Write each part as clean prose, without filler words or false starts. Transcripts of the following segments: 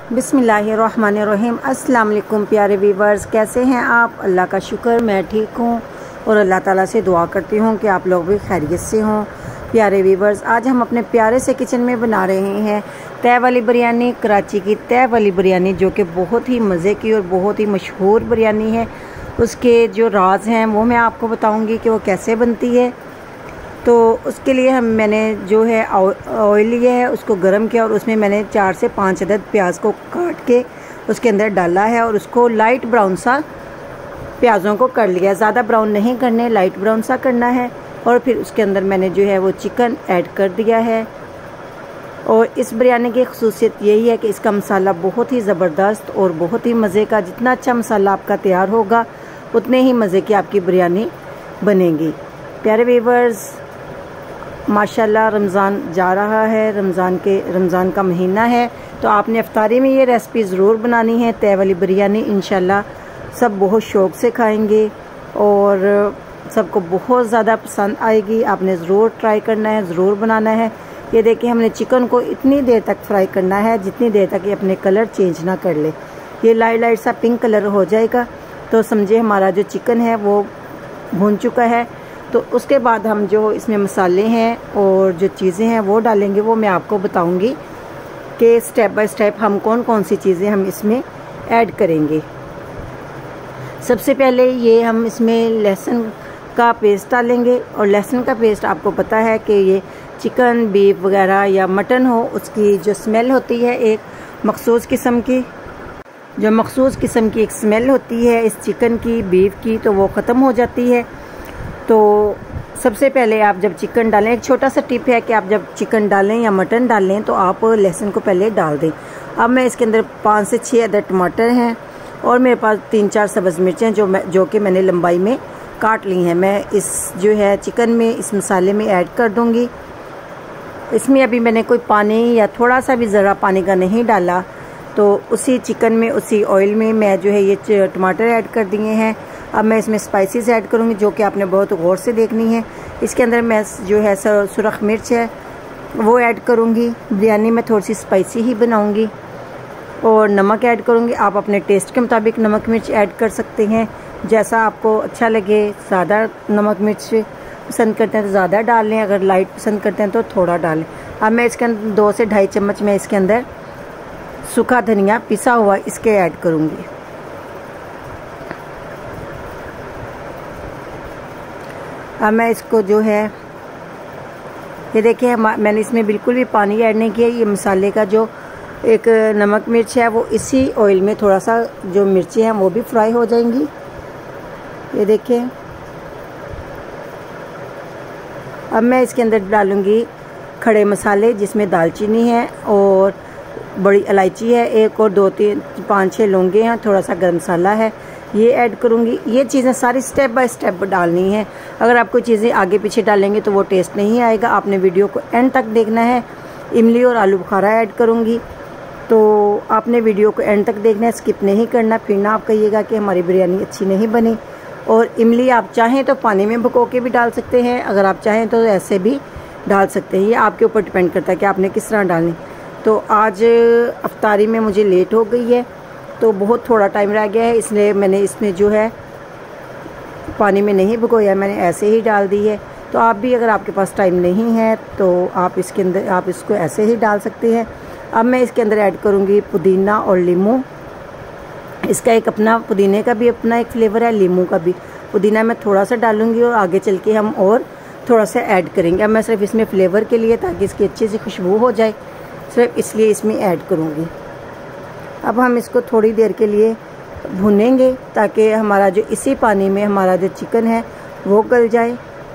बिस्मिल्लाहिर्रहमानिर्रहीम। अस्सलाम वालेकुम प्यारे व्यूवर्स, कैसे हैं आप? अल्लाह का शुक्र मैं ठीक हूँ और अल्लाह ताला से दुआ करती हूँ कि आप लोग भी खैरियत से हों। प्यारे व्यूवर्स, आज हम अपने प्यारे से किचन में बना रहे हैं तय वाली बिरयानी, कराची की तय वाली बिरयानी, जो कि बहुत ही मज़े की और बहुत ही मशहूर बिरयानी है। उसके जो राज हैं वो मैं आपको बताऊँगी कि वो कैसे बनती है। तो उसके लिए मैंने जो है ऑयल लिया है, उसको गर्म किया और उसमें मैंने 4 से 5 अदद प्याज को काट के उसके अंदर डाला है और उसको लाइट ब्राउन सा प्याज़ों को कर लिया। ज़्यादा ब्राउन नहीं करने, लाइट ब्राउन सा करना है। और फिर उसके अंदर मैंने जो है वो चिकन ऐड कर दिया है। और इस बिरयानी की ख़ुसूसियत यही है कि इसका मसाला बहुत ही ज़बरदस्त और बहुत ही मज़े का, जितना अच्छा मसाला आपका तैयार होगा उतने ही मज़े की आपकी बिरयानी बनेगी। प्यारे व्यूअर्स, माशाल्लाह रमज़ान जा रहा है, रमज़ान का महीना है, तो आपने इफ्तारी में ये रेसिपी ज़रूर बनानी है। तय वाली बिरयानी इंशाल्लाह सब बहुत शौक़ से खाएंगे और सबको बहुत ज़्यादा पसंद आएगी। आपने ज़रूर ट्राई करना है, ज़रूर बनाना है। ये देखिए, हमने चिकन को इतनी देर तक फ्राई करना है जितनी देर तक ये अपने कलर चेंज ना कर ले। ये लाइट सा पिंक कलर हो जाएगा तो समझे हमारा जो चिकन है वो भून चुका है। तो उसके बाद हम जो इसमें मसाले हैं और जो चीज़ें हैं वो डालेंगे, वो मैं आपको बताऊंगी कि स्टेप बाय स्टेप हम कौन कौन सी चीज़ें हम इसमें ऐड करेंगे। सबसे पहले ये हम इसमें लहसुन का पेस्ट डालेंगे। और लहसुन का पेस्ट आपको पता है कि ये चिकन, बीफ वगैरह या मटन हो, उसकी जो स्मेल होती है एक मखसूस किस्म की, एक स्मेल होती है इस चिकन की, बीफ की, तो वो ख़त्म हो जाती है। तो सबसे पहले आप जब चिकन डालें, एक छोटा सा टिप है कि आप जब चिकन डालें या मटन डालें तो आप लहसुन को पहले डाल दें। अब मैं इसके अंदर 5 से 6 अदद टमाटर हैं और मेरे पास 3-4 सब्ज़ मिर्चें जो कि मैंने लंबाई में काट ली हैं, मैं इस जो है चिकन में, इस मसाले में ऐड कर दूंगी। इसमें अभी मैंने कोई पानी या थोड़ा सा भी ज़रा पानी का नहीं डाला। तो उसी चिकन में, उसी ऑयल में मैं जो है ये टमाटर ऐड कर दिए हैं। अब मैं इसमें स्पाइसेस ऐड करूँगी जो कि आपने बहुत गौर से देखनी है। इसके अंदर मैं जो है सुरख मिर्च है वो ऐड करूँगी। बिरयानी में थोड़ी सी स्पाइसी ही बनाऊँगी। और नमक ऐड करूँगी। आप अपने टेस्ट के मुताबिक नमक मिर्च ऐड कर सकते हैं, जैसा आपको अच्छा लगे। ज़्यादा नमक मिर्च पसंद करते हैं तो ज़्यादा डाल लें, अगर लाइट पसंद करते हैं तो थोड़ा डालें। अब मैं इसके अंदर 2 से 2.5 चम्मच मैं इसके अंदर सूखा धनिया पिसा हुआ इसके ऐड करूँगी। अब मैं इसको जो है, ये देखिए मैंने इसमें बिल्कुल भी पानी ऐड नहीं किया। ये मसाले का जो एक नमक मिर्च है वो इसी ऑयल में थोड़ा सा, जो मिर्ची हैं वो भी फ्राई हो जाएंगी। ये देखिए, अब मैं इसके अंदर डालूंगी खड़े मसाले, जिसमें दालचीनी है और बड़ी इलायची है एक, और 2-3-5-6 लौंगे हैं, थोड़ा सा गर्म मसाला है, ये ऐड करूँगी। ये चीज़ें सारी स्टेप बाय स्टेप डालनी है। अगर आप कोई चीज़ें आगे पीछे डालेंगे तो वो टेस्ट नहीं आएगा। आपने वीडियो को एंड तक देखना है। इमली और आलू बुखारा ऐड करूँगी, तो आपने वीडियो को एंड तक देखना है, स्किप नहीं करना, फिर ना आप कहिएगा कि हमारी बिरयानी अच्छी नहीं बनी। और इमली आप चाहें तो पानी में भिगो के भी डाल सकते हैं, अगर आप चाहें तो ऐसे भी डाल सकते हैं। ये आपके ऊपर डिपेंड करता है कि आपने किस तरह डालनी। तो आज अफ्तारी में मुझे लेट हो गई है तो बहुत थोड़ा टाइम रह गया है, इसलिए मैंने इसमें जो है पानी में नहीं भिगोया, मैंने ऐसे ही डाल दी है। तो आप भी, अगर आपके पास टाइम नहीं है तो आप इसके अंदर, आप इसको ऐसे ही डाल सकते हैं। अब मैं इसके अंदर ऐड करूँगी पुदीना और नींबू। इसका एक अपना, पुदीने का भी अपना एक फ्लेवर है, नींबू का भी। पुदीना मैं थोड़ा सा डालूँगी और आगे चल के हम और थोड़ा सा ऐड करेंगे। अब मैं सिर्फ इसमें फ्लेवर के लिए, ताकि इसकी अच्छी सी खुशबू हो जाए, सिर्फ इसलिए इसमें ऐड करूँगी। अब हम इसको थोड़ी देर के लिए भुनेंगे ताकि हमारा जो इसी पानी में हमारा जो चिकन है वो गल जाए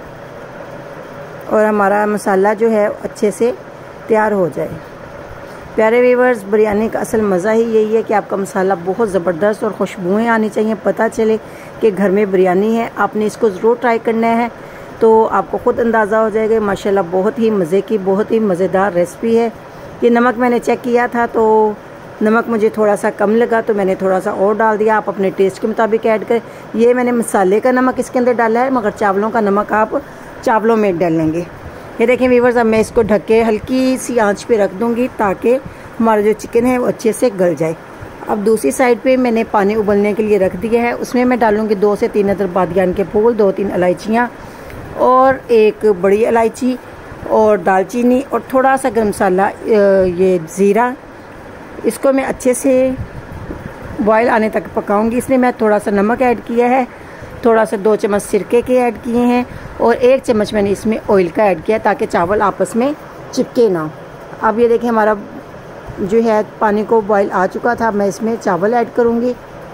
और हमारा मसाला जो है अच्छे से तैयार हो जाए। प्यारे व्यूअर्स, बिरयानी का असल मज़ा ही यही है कि आपका मसाला बहुत ज़बरदस्त और खुशबुएँ आनी चाहिए, पता चले कि घर में बिरयानी है। आपने इसको ज़रूर ट्राई करना है तो आपको ख़ुद अंदाज़ा हो जाएगा। माशाल्लाह बहुत ही मज़े की, बहुत ही मज़ेदार रेसिपी है। ये नमक मैंने चेक किया था तो नमक मुझे थोड़ा सा कम लगा तो मैंने थोड़ा सा और डाल दिया। आप अपने टेस्ट के मुताबिक ऐड करें। ये मैंने मसाले का नमक इसके अंदर डाला है, मगर चावलों का नमक आप चावलों में डालेंगे। ये देखें व्यूअर्स, अब मैं इसको ढक के हल्की सी आंच पे रख दूंगी ताकि हमारा जो चिकन है वो अच्छे से गल जाए। अब दूसरी साइड पे मैंने पानी उबलने के लिए रख दिया है। उसमें मैं डालूँगी 2 से 3 अदर बादियान के फूल, 2-3 इलायचियाँ और एक बड़ी इलायची और दालचीनी और थोड़ा सा गरम मसाला, ये ज़ीरा। इसको मैं अच्छे से बॉयल आने तक पकाऊंगी। इसमें मैं थोड़ा सा नमक ऐड किया है, थोड़ा सा 2 चम्मच सिरके के ऐड किए हैं और 1 चम्मच मैंने इसमें ऑयल का ऐड किया ताकि चावल आपस में चिपके ना। अब ये देखिए हमारा जो है पानी को बॉयल आ चुका था। मैं इसमें चावल ऐड करूंगी।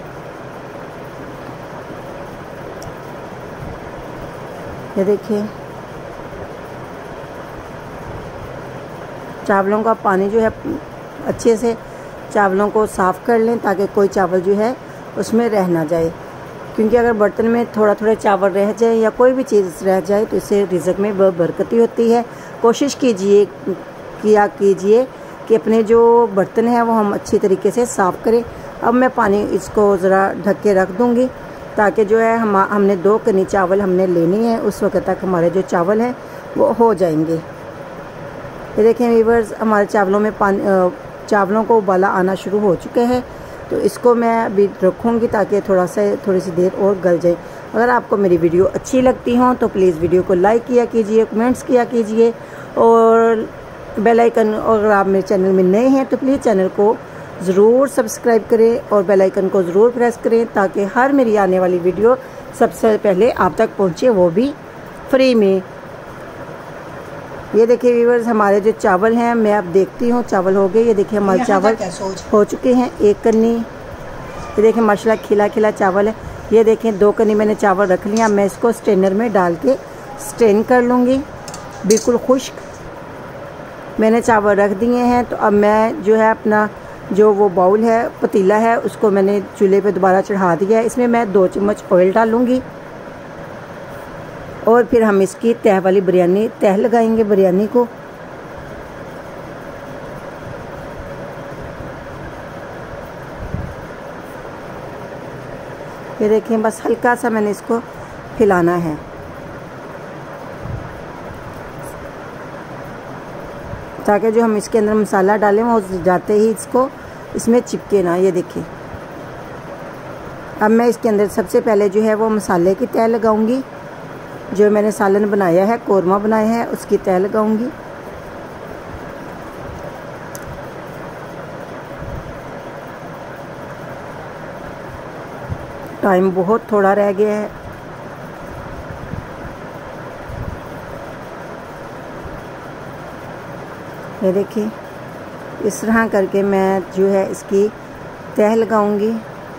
ये देखिए चावलों का पानी जो है अच्छे से चावलों को साफ़ कर लें ताकि कोई चावल जो है उसमें रह ना जाए, क्योंकि अगर बर्तन में थोड़ा थोड़ा चावल रह जाए या कोई भी चीज़ रह जाए तो इससे रिज़्क में बरकती होती है। कोशिश कीजिए कि अपने जो बर्तन हैं वो हम अच्छी तरीके से साफ़ करें। अब मैं पानी इसको ज़रा ढक के रख दूँगी ताकि जो है हमने 2 कनी चावल हमने लेनी है, उस वक्त तक हमारे जो चावल हैं वो हो जाएंगे। ये देखें व्यूअर्स, हमारे चावलों में चावलों को उबाला आना शुरू हो चुके हैं, तो इसको मैं अभी रखूँगी ताकि थोड़ी सी देर और गल जाए। अगर आपको मेरी वीडियो अच्छी लगती हो तो प्लीज़ वीडियो को लाइक किया कीजिए, कमेंट्स किया कीजिए और बेल आइकन, और अगर आप मेरे चैनल में नए हैं तो प्लीज़ चैनल को ज़रूर सब्सक्राइब करें और बेल आइकन को ज़रूर प्रेस करें ताकि हर मेरी आने वाली वीडियो सबसे पहले आप तक पहुँचे, वो भी फ्री में। ये देखिए व्यूअर्स, हमारे जो चावल हैं, मैं अब देखती हूँ चावल हो गए। ये देखिए हमारे चावल हो चुके हैं 1 कन्नी। ये देखिए माशाल्लाह खिला खिला चावल है। ये देखें 2 कन्नी मैंने चावल रख लिया। मैं इसको स्ट्रेनर में डाल के स्ट्रेन कर लूँगी, बिल्कुल खुश्क मैंने चावल रख दिए हैं। तो अब मैं जो है अपना जो वो बाउल है, पतीला है, उसको मैंने चूल्हे पे दोबारा चढ़ा दिया है। इसमें मैं 2 चम्मच ऑयल डालूँगी और फिर हम इसकी तह वाली बिरयानी तह लगाएंगे बिरयानी को। ये देखें बस हल्का सा मैंने इसको हिलाना है ताकि जो हम इसके अंदर मसाला डालें वो जाते ही इसमें चिपके ना। ये देखिए अब मैं इसके अंदर सबसे पहले जो है वो मसाले की तह लगाऊंगी। जो मैंने सालन बनाया है, कोरमा बनाया है, उसकी तह लगाऊंगी। टाइम बहुत थोड़ा रह गया है। ये देखिए इस तरह करके मैं जो है इसकी तह लगाऊंगी।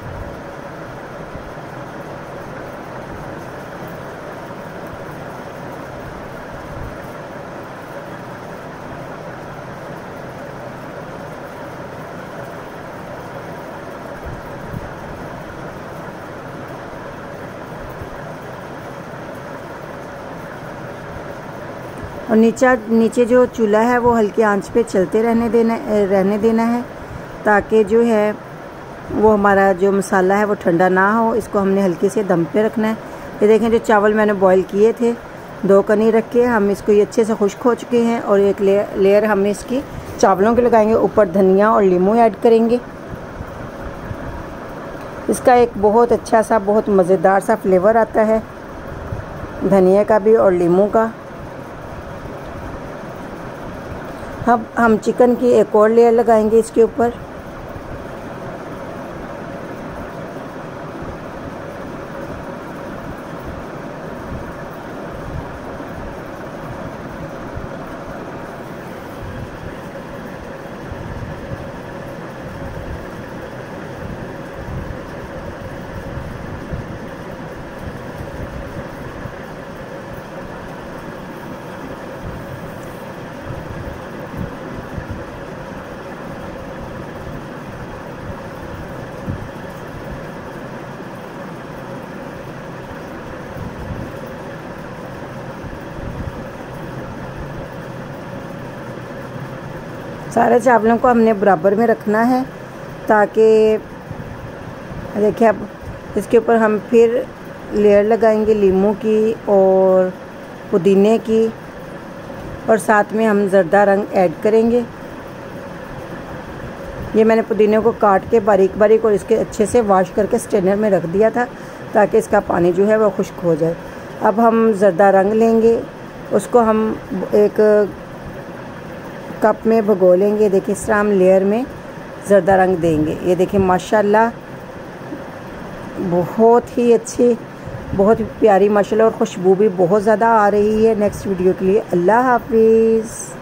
और नीचे जो चूल्हा है वो हल्की आंच पे चलते रहने देना है ताकि जो है वो हमारा जो मसाला है वो ठंडा ना हो। इसको हमने हल्के से दम पे रखना है। ये देखें जो चावल मैंने बॉईल किए थे 2 कनी रख के, हम इसको ये अच्छे से खुश्क हो चुके हैं और एक लेयर हम इसकी चावलों के लगाएंगे। ऊपर धनिया और लीमू ऐड करेंगे। इसका एक बहुत अच्छा सा, बहुत मज़ेदार सा फ्लेवर आता है धनिया का भी और लीमू का। अब हम चिकन की एक और लेयर लगाएंगे इसके ऊपर। सारे चावलों को हमने बराबर में रखना है ताकि देखिए अब इसके ऊपर हम फिर लेयर लगाएंगे लीमू की और पुदीने की और साथ में हम ज़र्दा रंग ऐड करेंगे। ये मैंने पुदीने को काट के बारीक बारीक और इसके अच्छे से वॉश करके स्ट्रेनर में रख दिया था ताकि इसका पानी जो है वो खुश्क हो जाए। अब हम ज़र्दा रंग लेंगे, उसको हम एक कप में भिगो लेंगे। देखिए इस तरह हम लेयर में ज़र्दा रंग देंगे। ये देखिए माशाल्लाह बहुत ही अच्छी, बहुत प्यारी माशाल्लाह, और खुशबू भी बहुत ज़्यादा आ रही है। नेक्स्ट वीडियो के लिए अल्लाह हाफिज़।